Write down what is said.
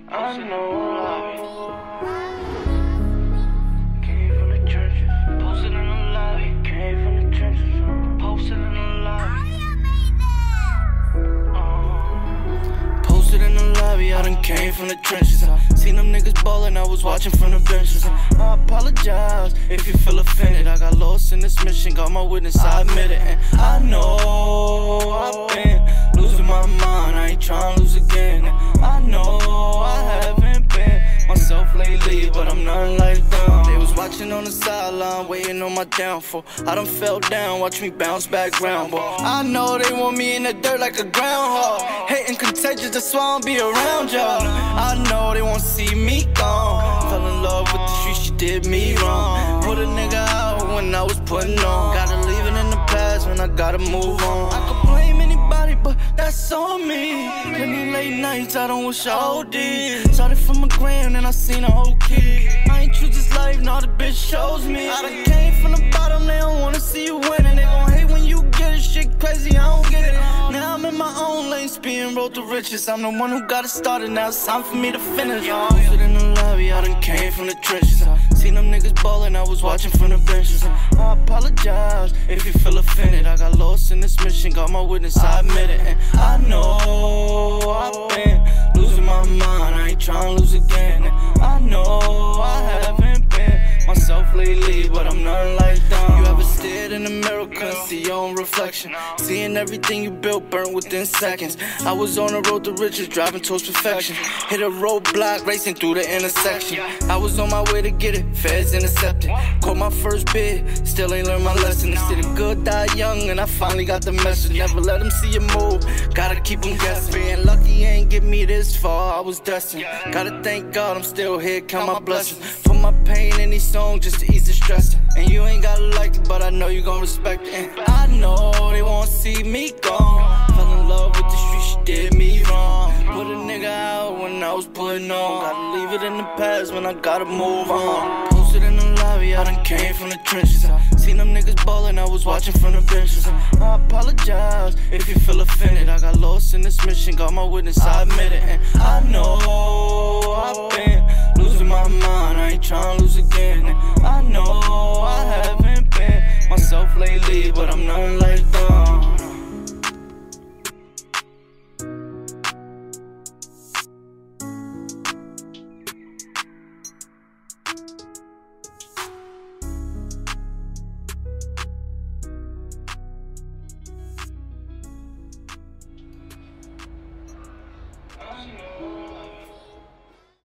I know. Came from the trenches, posted in the lobby. Came from the trenches, posted in the lobby. Posted in the lobby, I done came from the trenches. Seen them niggas ballin', I was watching from the benches. I apologize if you feel offended. I got lost in this mission, got my witness, I admit it. And I know I've been losing my mind, I ain't tryna lose again. And I know I haven't been myself lately, but I'm nothing like them. They was watching on the sideline, waiting on my downfall. I done fell down, watch me bounce back ground ball. I know they want me in the dirt like a groundhog. Hating contagious, that's why I don't be around y'all. I know they won't see me gone. Fell in love with the street, she did me wrong. Put a nigga out when I was putting on. Gotta leave it in the past when I gotta move on. I could blame anybody, but that's on me. Plenty late nights, I don't wish I OD'd. Started from a gram, and I seen a whole kid. I ain't choose this life, now the bitch shows me. I done came from the bottom, they don't wanna see you winning. They gon' hate when you get it, shit crazy, I don't get it. Now I'm in my own lane, speeding road to riches. I'm the one who got it started, now it's time for me to finish. Posted in the lobby, I done came from the trenches. Seen them niggas ballin', I was watching from the benches. I apologize if you feel offended. I got lost in this mission, got my witness, I admit it. And I know I've been losing my mind, I ain't tryna lose again. And I know I haven't been myself lately, but I'm nothing like them. You ever stared in the mirror, couldn't see your own reflection? Seeing everything you built burnt within seconds. I was on the road to riches, driving towards perfection. Hit a roadblock, racing through the intersection. I was on my way to get it, feds intercepted. Caught my first bid, still ain't learned my lesson. They said the good die young, and I finally got the message. Never let them see you move, gotta keep them guessing. Being lucky ain't get me this far, I was destined. Gotta thank God I'm still here, count my blessings. Put my pain in these songs just to ease the stress. And you ain't gotta like it, but I know you gon' respect it. And I know they won't see me gone. Fell in love with the street, she did me wrong. Put a nigga out when I was putting on. Gotta leave it in the past when I gotta move on. Posted in the lobby, I done came from the trenches. Seen them niggas ballin', I was watching from the benches. I apologize if you feel offended. I got lost in this mission, got my witness, I admit it. And I know